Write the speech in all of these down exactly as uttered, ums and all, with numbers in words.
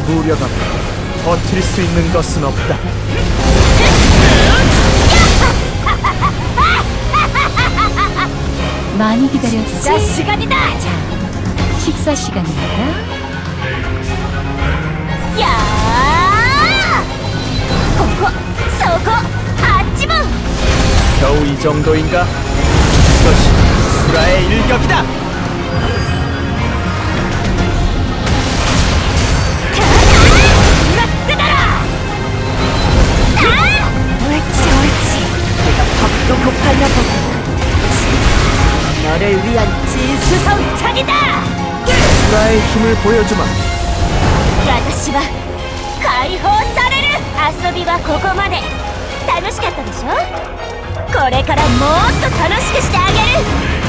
무력함 버틸 수 있는 것은 없다. 많이 기다렸지? 식사 시간이다! 자, 식사 시간입니다. 야! 호호, 소고, 하찌붕! 겨우 이 정도인가? 이것이 수라의 일격이다! 뜨거라! 옳지, 옳지. 내가 밥도 고팠나 보구나. 너를 위한 진수성찬이다! 수라의 힘을 보여주마. 私は解放される。遊びはここまで。楽しかったでしょ。これからもっと楽しくしてあげる。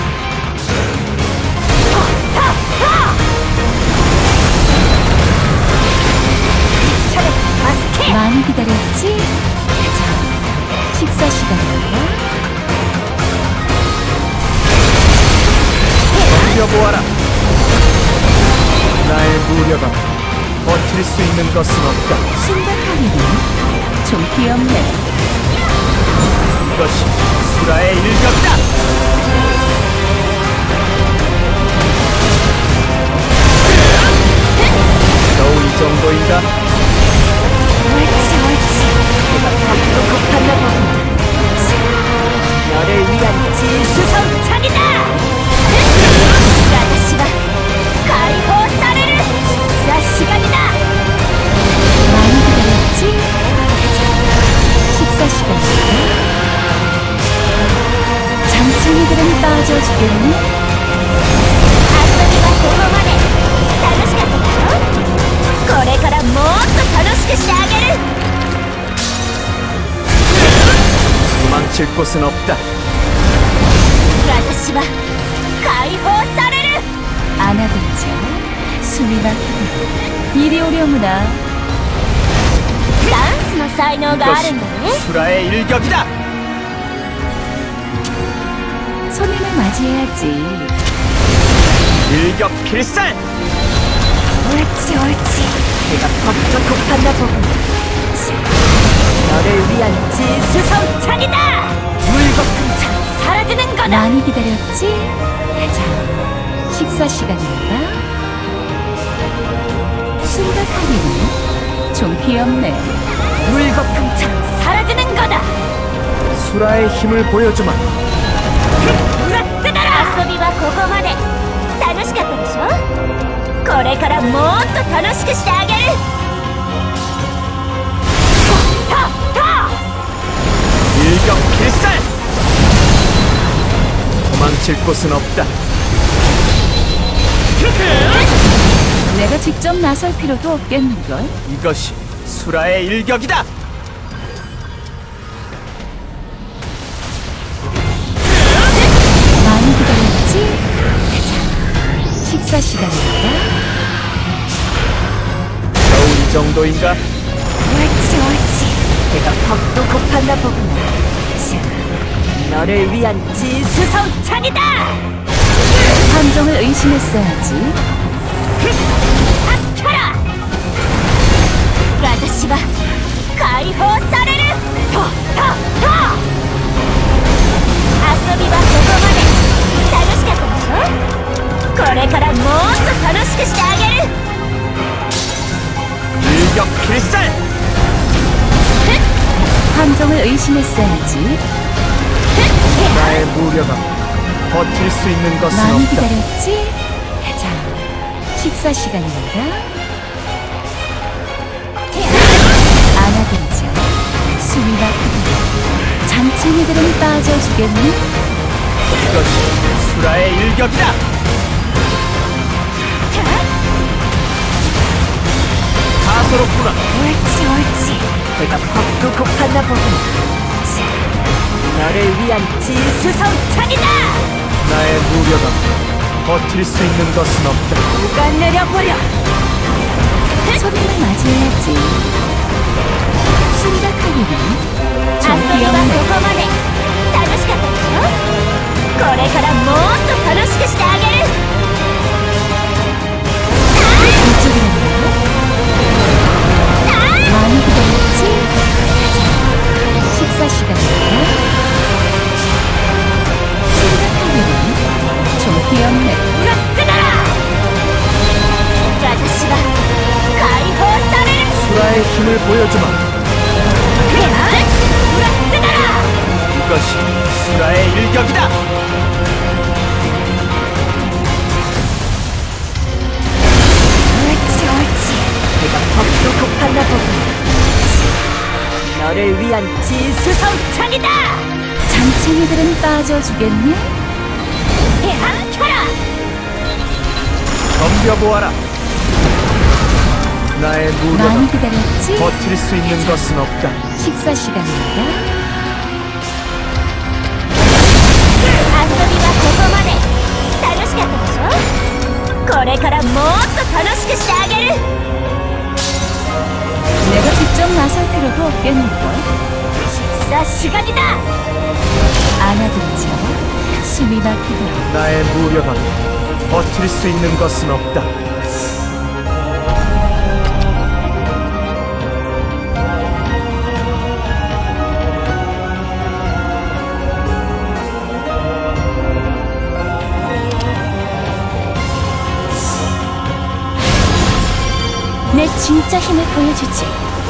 はっはっはっ。 많이 기다렸지? 자, 식사 시간입니다. 덤벼보아라. 나의 무력함 버틸 수 있는 것은 없다. 심각하기는 좀 귀엽네. 이것이 수라의 일격이다. 겨우 이 정도인가? 옳지, 옳지. 내가 밥도 고팠나 보구나. 너를 위한 진수성찬이다. 私は解放される。식사 시간이다. 많이 기다렸지? 식사 시간입니다. 잠순이들은 빠져주겠니? 遊びはここまで。楽しかったでしょ。これからもっと楽しくしてあげる。 도망칠 곳은 없다. 私は解放される。 안아들죠. 숨이 막히네. 이리 오려무나. ダンスの才能があるんだね。 수라의 일격이다. 손님을 맞이해야지. 일격 필살. 옳지, 옳지. 내가 법도 고팠나 보구나. 너를 위한 진수성찬이다. 물거품처럼 사라지는 거다. 많이 기다렸지? 자, 식사 시간입니다. 심각하기는 좀 귀엽네. 물거품처럼 사라지는 거다. 수라의 힘을 보여주마. 遊びはここまで。楽しかったでしょ。これからもっと楽しくしてあげる。 일격 필살. 도망칠 곳은 없다. 내가 직접 나설 필요도 없겠는걸? 이것이 수라의 일격이다. 많이 기다렸지? 자, 식사 시간입니다. 겨우 이 정도인가? 옳지, 옳지. 내가 법도 고팠나 보구나. 자, 너를 위한 진수성찬이다. 함정을 의심했어야지. 아켜라. 私は解放される。ととと。遊びはここまで。楽しかったでしょ。これからもっと楽しくしてあげる。 일격 필살. 함정을 의심했어야지. 나의 무력함 버틸 수 있는 것은 많이 없다. 기다렸지? 자, 식사 시간입니다. 안아드리죠. 숨이 막히네. 잠챙이들은 빠져주겠니? 이것이 수라의 일격이다. 다소롭구나. 옳지, 옳지. 내가 법도 고팠나 보구나. 자, 너를 위한 진수성찬이다. 나의 무력함 버틸 수 있는 것은 없다. 누가 내려버려. 손님을 맞이해야지. 심각하기는 좀 遊びは 귀엽네. ここまで。楽しかったでしょ。これからもっと楽しくしてあげる。 이쪽이란다. 힘을 보여주마. 뜨거라! 이것이 수라의 일격이다. 옳지 옳지. 내가 법도 고팠나 보군. 너를 위한 진수성찬이다! 잔챙이들은 빠져주겠니? 해안켜라! 덤벼보아라. 나의 많이 무력은 기다렸지? 버틸 수 있는 것은 없다. 식사 시간입니다. 아소비와 고고마네楽しかったでしょこれからもっと楽しくしてあげる 내가 직접 나설 필요도 없겠는걸? 식사 시간이다! 안아드리죠. 숨이 막히도록. 나의 무력은 버틸 수 있는 것은 없다. 내 진짜 힘을 보여주지.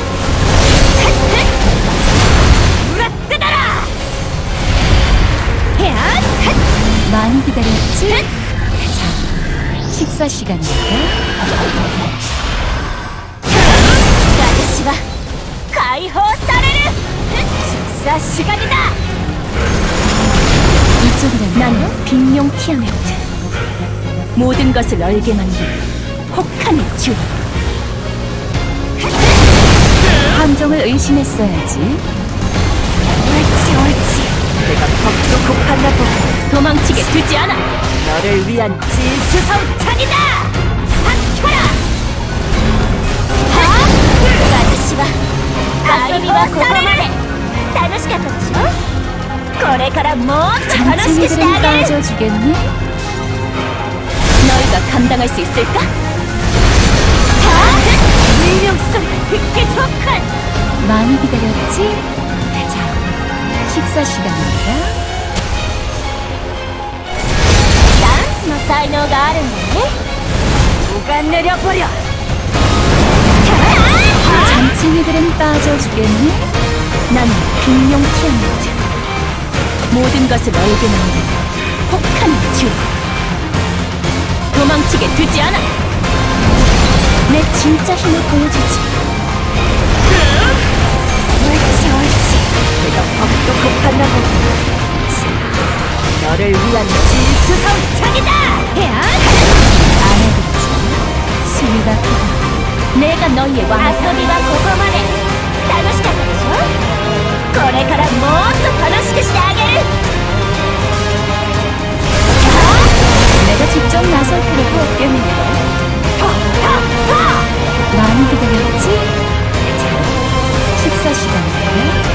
물어뜯어라! 많이 기다렸지? 자, 식사 시간입니다. 私は解放される식사 시간이다! 이쪽이란 나는 빅룡 티아메트. 모든 것을 얼게 만든 혹한의 주. 함정을 의심했어야지. 옳지 옳지. 내가 법도 고팠나 보고 도망치게 두지 않아. 너를 위한 진수성찬이다! 삼켜라!私は遊びはここまで楽しかったでしょこれからもっと楽しくして 잔챙이들은 あげる 빠져주겠니? 너희가 감당할 수 있을까? 일용성 듣기 좋군! 많이 기다렸지? 자, 식사 시간입니다. ダンスの才能があるんだね오가 내려버려 잔챙이들은 빠져주겠니? 나는 빅룡 티아메트. 모든 것을 얼게 만든 혹한의 주. 도망치게 두지 않아. 내 진짜 힘을 보여주지. 옳지 옳지 내가 법도 고팠나 보고 너를 위한 진수성찬이다! 안아드리지. 숨이 막히다. 내가 너희의 왕이다. 아소비와 고고마네楽しかったでしょこれからもっと楽しくしてあげる 내가 직접 나설 필요도 없겠는데. 많이 기다렸지? 자, 식사 시간이야.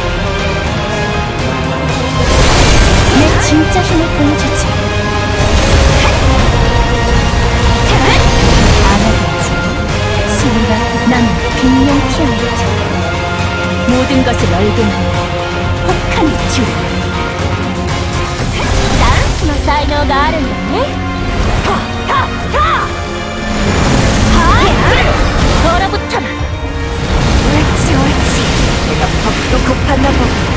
내 진짜 힘을 보여주지. 안아드리지. 숨이 막히다. 나는 빅룡 티아메트. 모든 것을 얼게 만든 혹한의 주. ダンスの才能があるんだね 얼어붙어라. 옳지 옳지 내가 법도 고팠나 보고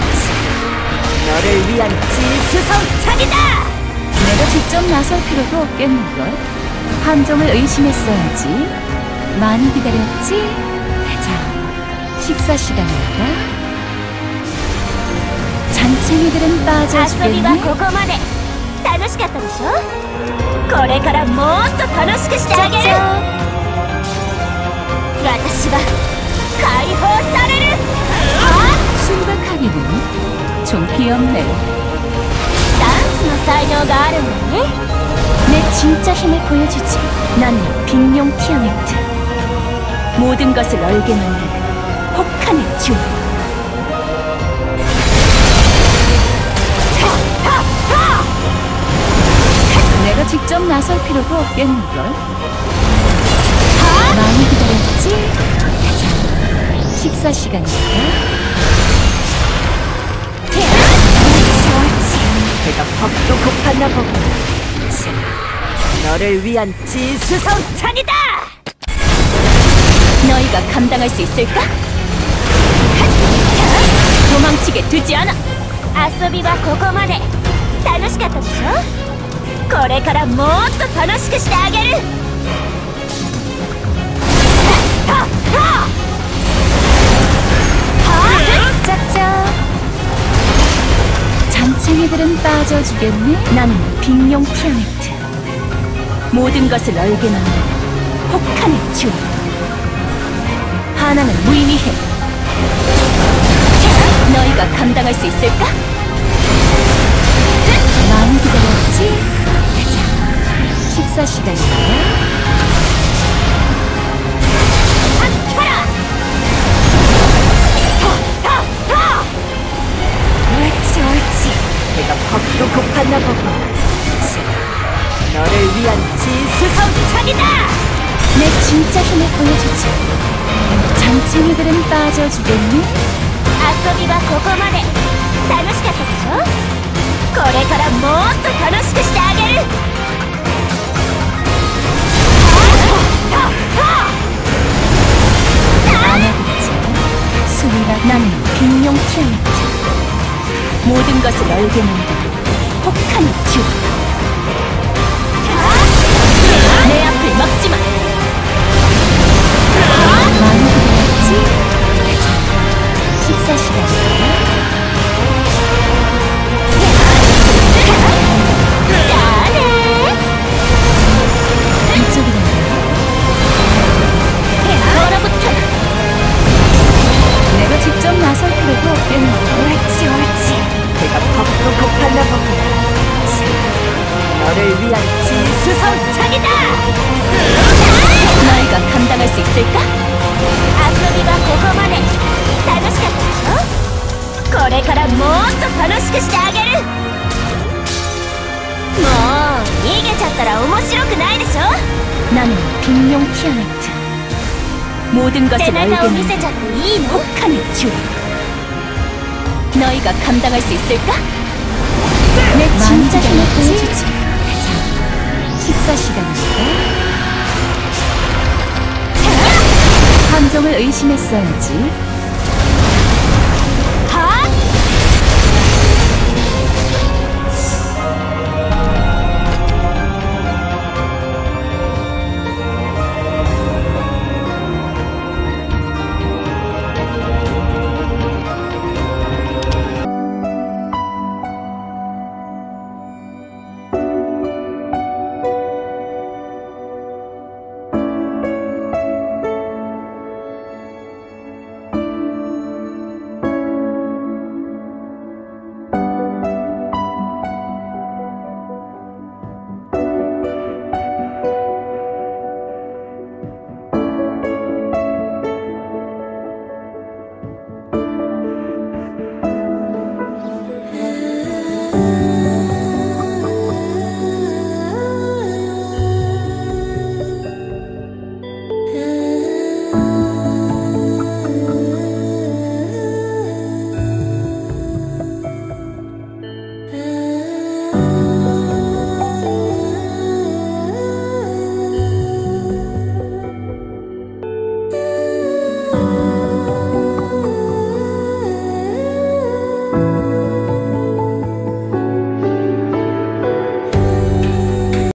너를 위한 진수성찬이다! 내가 직접 나설 필요도 없겠는걸? 함정을 의심했어야지. 많이 기다렸지? 자, 식사 시간입니다. 잔챙이들은 遊びは 빠져주겠니? ここまで楽しかったでしょこれからもっと楽しくしてあげる私は解放される 순박하기는 좀 귀엽네. ダンスの才能があるんだね 내 진짜 힘을 보여주지. 나는 빅룡 티아메트. 모든 것을 얼게 만든 혹한의 주. 내가 직접 나설 필요도 없겠는걸? 많이 기다렸지? 자, 식사 시간입니다. 내가 법도 고팠나 보고 너를 위한 진수성찬이다! 너희가 감당할 수 있을까? 도망치게 두지 않아. 遊びはここまで。楽しかったでしょ。これからもっと楽しくしてあげる。 짜짜. 잔챙이들은 빠져주겠네. 나는 빅룡 티아메트. 모든 것을 얼게 만든 혹한의 주. 하나는 무의미해. 너희가 감당할 수 있을까? 많이 기다렸지? 가자. 식사 시간이야. 옳지 옳지. 내가 법도 고팠나 보고. 너를 위한 진수성찬이다. 내 진짜 힘을 보여주지. 잔챙이들은 빠져주겠니? 遊びはここまで。楽しかったでしょ。これからもっと楽しくしてあげる。 안아주지. 수위가 나는 빅룡 티아메트. 모든 것을 얼게 만든 혹한의 주. 내 앞을 막지마. 많이 기다렸지? 식사 시간이야. 이쪽이란다. 얼어붙어. 내가 직접 나설 필요도 없겠네. 옳지 옳지. 내가 법도 고팠나 보구나. 너를 위한 진수성찬이다. 너희가 감당할 수 있을까? 遊びはここまで。楽しかったでしょ。これからもっと楽しくしてあげる。もう逃げちゃったら面白くないでしょ。 나는 빅룡 티아메트. 모든 것을 背 알게 中を見せ 만든 ちゃっていいの。 혹한의 주. 너희가 감당할 수 있을까? 내 진짜 힘을 보여주지. 가자. 식사 시간이다. 감정을 의심했어야지.